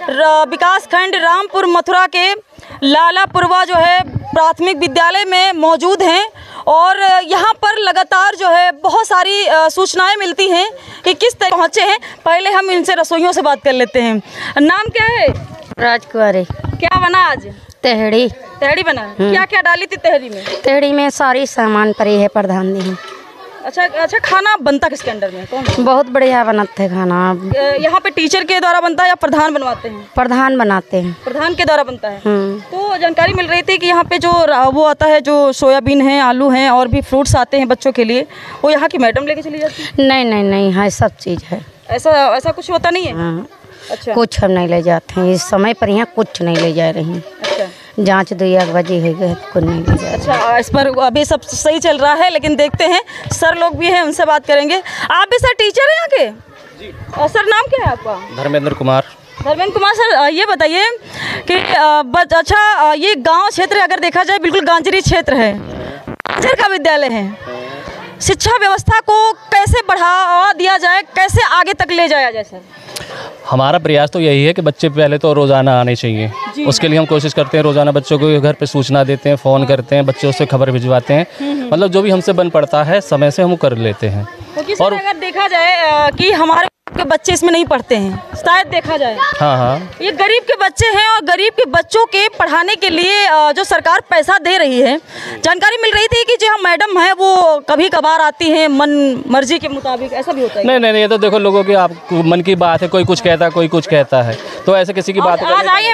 विकासखंड रामपुर मथुरा के लालापुरवा जो है प्राथमिक विद्यालय में मौजूद हैं और यहाँ पर लगातार जो है बहुत सारी सूचनाएं मिलती हैं कि किस तरह पहुँचे हैं। पहले हम इनसे रसोइयों से बात कर लेते हैं। नाम क्या है? राजकुमारी। क्या बना आज? तहड़ी। तहड़ी बना। क्या क्या डाली थी तहड़ी में? तहड़ी में सारी सामान पड़ी है प्रधान दी। अच्छा, खाना बनता किसके अंडर में? कौन? बहुत बढ़िया बनाते हैं खाना। यहाँ पे टीचर के द्वारा बनता है या प्रधान बनवाते हैं? प्रधान बनाते हैं। प्रधान के द्वारा बनता है। तो जानकारी मिल रही थी कि यहाँ पे जो वो आता है, जो सोयाबीन है, आलू हैं और भी फ्रूट्स आते हैं बच्चों के लिए, वो यहाँ की मैडम लेके चली जाती है? नहीं है, सब चीज़ है। ऐसा कुछ होता नहीं है? हाँ। अच्छा। कुछ हम नहीं ले जाते हैं इस समय पर, यहाँ कुछ नहीं ले जा रही। अच्छा। जांच 2 बजे है गए, कुछ नहीं ले जा। अच्छा, इस पर अभी सब सही चल रहा है, लेकिन देखते हैं सर लोग भी हैं, उनसे बात करेंगे। आप भी सर टीचर हैं यहाँ के? जी। और सर नाम क्या है आपका? धर्मेंद्र कुमार। धर्मेंद्र कुमार सर, ये बताइए कि अच्छा ये गांव क्षेत्र अगर देखा जाए बिल्कुल गांजरी क्षेत्र है, गांजर का विद्यालय है, शिक्षा व्यवस्था को कैसे बढ़ावा दिया जाए, कैसे आगे तक ले जाया जाए सर? हमारा प्रयास तो यही है कि बच्चे पहले तो रोज़ाना आने चाहिए। उसके लिए हम कोशिश करते हैं, रोज़ाना बच्चों को घर पे सूचना देते हैं, फ़ोन करते हैं, बच्चों से खबर भिजवाते हैं। मतलब जो भी हमसे बन पड़ता है समय से हम कर लेते हैं। और अगर देखा जाए कि हमारे के बच्चे इसमें नहीं पढ़ते हैं, शायद देखा जाए। हाँ, ये गरीब के बच्चे हैं और गरीब के बच्चों के पढ़ाने के लिए जो सरकार पैसा दे रही है, जानकारी मिल रही थी कि जो हम मैडम है वो कभी कभार आती हैं मन मर्जी के मुताबिक, ऐसा भी होता है? नहीं, ये तो देखो लोगों की आप मन की बात है, कोई कुछ कहता है, कोई कुछ कहता है, तो ऐसे किसी की बात। आज आई है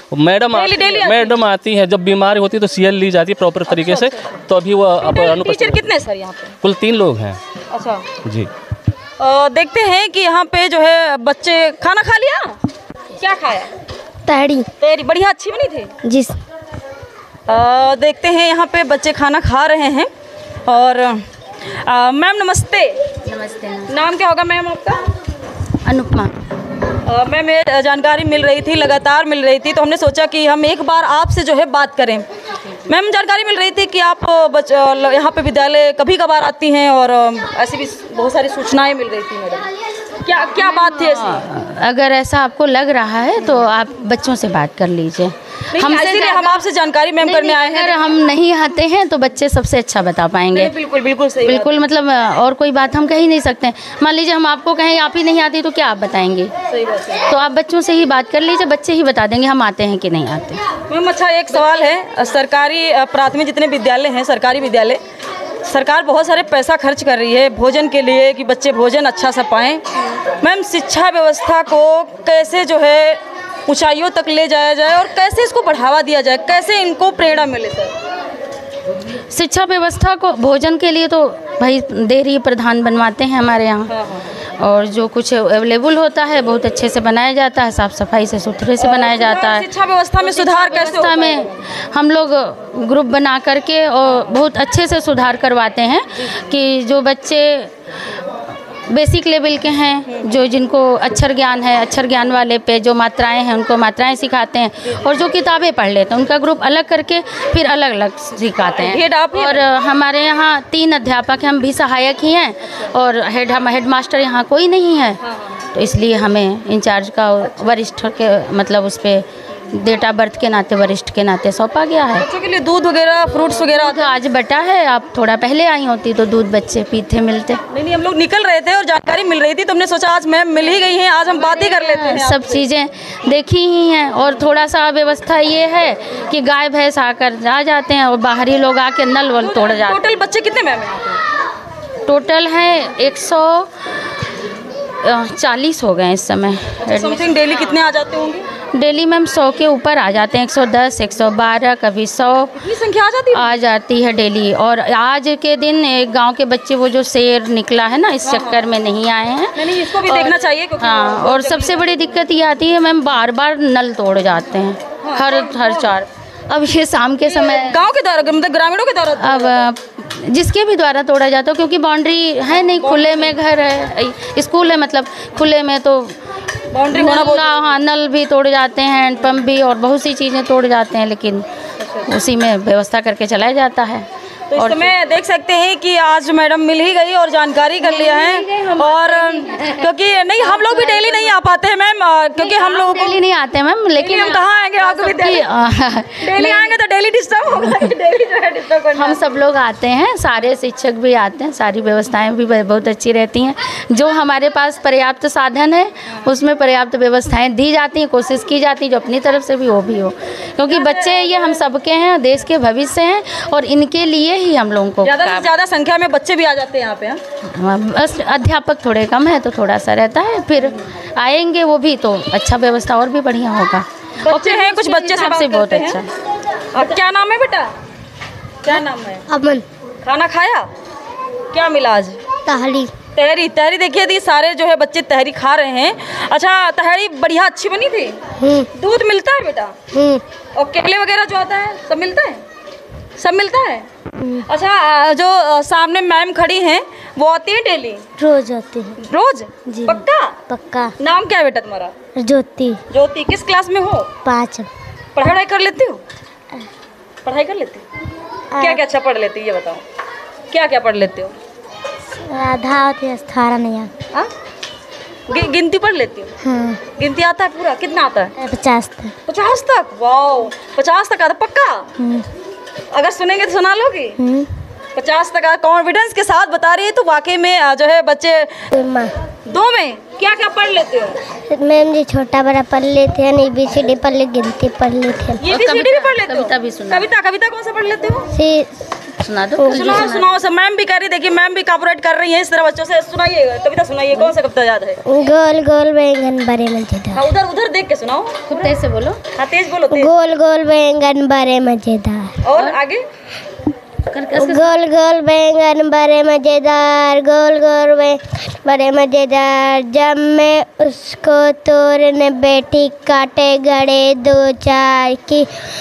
मैडम आती है, जब बीमार होती है तो सीएल ली जाती है प्रॉपर तरीके से, तो अभी वो टीचर कितने सर यहाँ पे? कुल 3 लोग हैं। अच्छा जी। देखते हैं कि यहाँ पे जो है बच्चे खाना खा लिया। क्या खाया? तहड़ी बढ़िया, अच्छी बनी थी जी। देखते हैं यहाँ पे बच्चे खाना खा रहे हैं। और मैम नमस्ते। नमस्ते। नाम क्या होगा मैम आपका? अनुपमा। मैम ये जानकारी मिल रही थी, लगातार मिल रही थी, तो हमने सोचा कि हम एक बार आपसे जो है बात करें। मैम जानकारी मिल रही थी कि आप यहाँ पे विद्यालय कभी कभार आती हैं और ऐसी भी बहुत सारी सूचनाएं मिल रही थी मैडम, क्या बात थी ऐसी? अगर ऐसा आपको लग रहा है तो आप बच्चों से बात कर लीजिए। हम आपसे जानकारी मैम करने आए हैं। अगर हम नहीं आते हैं तो बच्चे सबसे अच्छा बता पाएंगे। बिल्कुल सही, बिल्कुल मतलब और कोई बात हम कह ही नहीं सकते। मान लीजिए हम आपको कहें आप ही नहीं आती तो क्या आप बताएंगे? सही बात है। तो आप बच्चों से ही बात कर लीजिए, बच्चे ही बता देंगे हम आते हैं कि नहीं आते। मैम अच्छा एक सवाल है, सरकारी प्राथमिक जितने विद्यालय हैं, सरकारी विद्यालय, सरकार बहुत सारे पैसा खर्च कर रही है भोजन के लिए कि बच्चे भोजन अच्छा सा पाएँ। मैम शिक्षा व्यवस्था को कैसे जो है ऊंचाइयों तक ले जाया जाए और कैसे इसको बढ़ावा दिया जाए, कैसे इनको प्रेरणा मिले सर? शिक्षा व्यवस्था को भोजन के लिए तो भाई दे रही प्रधान बनवाते हैं हमारे यहाँ। और जो कुछ अवेलेबल होता है बहुत अच्छे से बनाया जाता है, साफ़ सफाई से सुथरे से बनाया जाता है। शिक्षा व्यवस्था में सुधार कैसे होता है? में हम लोग ग्रुप बना करके और बहुत अच्छे से सुधार करवाते हैं कि जो बच्चे बेसिक लेवल के हैं, जो जिनको अक्षर ज्ञान है, अक्षर ज्ञान वाले पे जो मात्राएं हैं उनको मात्राएं सिखाते हैं, और जो किताबें पढ़ लेते हैं उनका ग्रुप अलग करके फिर अलग अलग सिखाते हैं। और हमारे यहाँ 3 अध्यापक हैं, हम भी सहायक ही हैं और हेड मास्टर यहाँ कोई नहीं है, तो इसलिए हमें इंचार्ज का वरिष्ठ के मतलब उस पर डेट ऑफ बर्थ के नाते वरिष्ठ के नाते सौंपा गया है। बच्चों के लिए दूध वगैरह फ्रूट्स वगैरह तो आज बटा है, आप थोड़ा पहले आई होती तो दूध बच्चे पीते मिलते। नहीं, हम लोग निकल रहे थे और जानकारी मिल रही थी तो हमने सोचा आज मैम मिल ही गई हैं, आज हम बात ही कर लेते हैं। सब चीज़ें देखी ही हैं। और थोड़ा सा व्यवस्था ये है कि गाय भैंस आकर आ जाते हैं और बाहरी लोग आके नल वल तोड़ जाते हैं। टोटल बच्चे कितने मैम? टोटल हैं 140 हो गए इस समय। समथिंग डेली कितने आ जाते होंगे? डेली मैम 100 के ऊपर आ जाते हैं, 110, 112, कभी 100 इतनी संख्या आ जाती है डेली। और आज के दिन एक गांव के बच्चे वो जो शेर निकला है ना, इस चक्कर में नहीं आए हैं। नहीं, इसको भी देखना चाहिए। हाँ, और सबसे बड़ी दिक्कत ये आती है मैम, बार बार नल तोड़ जाते हैं हर 4। अब ये शाम के समय गाँव के द्वारा मतलब ग्रामीणों के द्वारा, अब जिसके भी द्वारा तोड़ा जाता है, क्योंकि बाउंड्री है नहीं, खुले में घर है, स्कूल है, मतलब खुले में तो बाउंड्री होना बहुत। हाँ, नल भी तोड़ जाते हैं, हैंडपम्प भी, और बहुत सी चीज़ें तोड़ जाते हैं, लेकिन उसी में व्यवस्था करके चलाया जाता है। तो इस समय देख सकते हैं कि आज मैडम मिल ही गई और जानकारी कर लिया है। और क्योंकि नहीं हम लोग भी डेली नहीं आ पाते हैं मैम, क्योंकि हम लोग डेली नहीं आते हैं मैम, लेकिन हम कहाँ आएंगे आपको विद्यालय, डेली आएंगे तो डेली डिस्टर्ब होगा, डेली जो है डिस्टर्ब करना। हम सब लोग आते हैं, सारे शिक्षक भी आते हैं, सारी व्यवस्थाएं भी बहुत अच्छी रहती हैं। जो हमारे पास पर्याप्त साधन है उसमें पर्याप्त व्यवस्थाएं दी जाती हैं, कोशिश की जाती है जो अपनी तरफ से भी वो भी हो, क्योंकि बच्चे ये हम सबके हैं, देश के भविष्य हैं और इनके लिए ही हम लोगों को ज़्यादा से ज़्यादा संख्या में बच्चे भी आ जाते हैं यहाँ पे। बस अध्यापक थोड़े कम है तो थोड़ा सा रहता है, फिर आएंगे वो भी तो अच्छा व्यवस्था और भी बढ़िया होगा। बच्चे हैं, कुछ बच्चे से बात बहुत करते अच्छा। हैं। अब क्या नाम है बेटा, क्या नाम है? अमन। खाना खाया, क्या मिला आज? तहरी। तहरी, तहरी देखिए दी सारे जो है बच्चे तहरी खा रहे हैं। अच्छा तहरी बढ़िया अच्छी बनी थी? दूध मिलता है बेटा? और केले वगैरह जो आता है सब मिलता है? सब मिलता है। अच्छा जो सामने मैम खड़ी हैं वो आती है डेली? रोज आती है। रोज? जी। पक्का? पक्का। नाम क्या है बेटा तुम्हारा? ज्योति। ज्योति, किस क्लास में हो? 5। पढ़ाई कर लेती हो? पढ़ाई कर लेती हो? क्या क्या अच्छा पढ़ लेती है ये बताओ, क्या क्या पढ़ लेते हो? राधा होती है, स्थारा नहीं आता। हाँ? गिनती पढ़ लेती हो? हाँ। गिनती आता है पूरा? कितना आता है? 50 तक। 50 तक? वाओ, 50 तक आता पक्का? अगर सुनेंगे तो सुना लोगी? 50 तक कॉन्फिडेंस के साथ बता रही है, तो वाकई में जो है बच्चे 2 में क्या क्या पढ़ लेते हो? मैम जी छोटा बड़ा पढ़ लेते हैं, ABCD पढ़ ले, गिनती पढ़ लेते हैं। ये ABCD भी पढ़ लेते हो? कविता भी सुना। कविता कौन सा पढ़ लेते हो? सुना दो। सुनाओ सुनाओ सब। मैम भी कह रही, देखिए मैम भी कॉपरेट कर रही है इस तरह बच्चों से। सुनाइए कविता, सुनाइए, कौन सा कविता याद है? गोल गोल बैंगन बड़े मजेदार। हाँ, उधर उधर देख के सुनाओ, खूब तेज से बोलो। हाँ तेज बोलो, तेज। गोल गोल बैंगन बड़े मजेदार। और आगे? गोल गोल बैंगन बड़े मजेदार, गोल गोल बड़े मजेदार, जब मैं उसको तोड़ने बैठी काटे गड़े 2-4 की।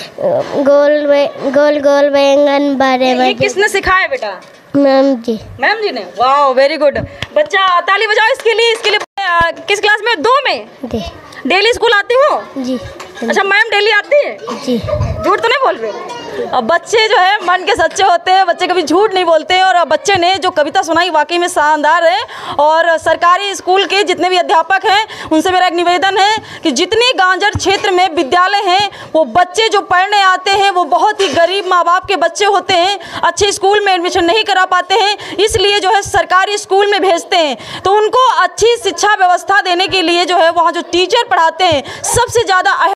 गोल गोल बैंगन बड़े ये मजेदार। किसने सिखाया बेटा? मैम जी। मैम जी ने? वाह वेरी गुड। बच्चा ताली बजाओ इसके लिए। किस क्लास में? 2 में। डेली स्कूल आती हो? जी। अच्छा मैम डेली आती है? जी। झूठ तो नहीं बोल रहे हो? अब बच्चे जो है मन के सच्चे होते हैं, बच्चे कभी झूठ नहीं बोलते हैं। और बच्चे ने जो कविता सुनाई वाकई में शानदार है। और सरकारी स्कूल के जितने भी अध्यापक हैं उनसे मेरा एक निवेदन है कि जितने गांजर क्षेत्र में विद्यालय हैं वो बच्चे जो पढ़ने आते हैं वो बहुत ही गरीब माँ बाप के बच्चे होते हैं, अच्छे स्कूल में एडमिशन नहीं करा पाते हैं, इसलिए जो है सरकारी स्कूल में भेजते हैं। तो उनको अच्छी शिक्षा व्यवस्था देने के लिए जो है वहाँ जो टीचर पढ़ाते हैं सबसे ज़्यादा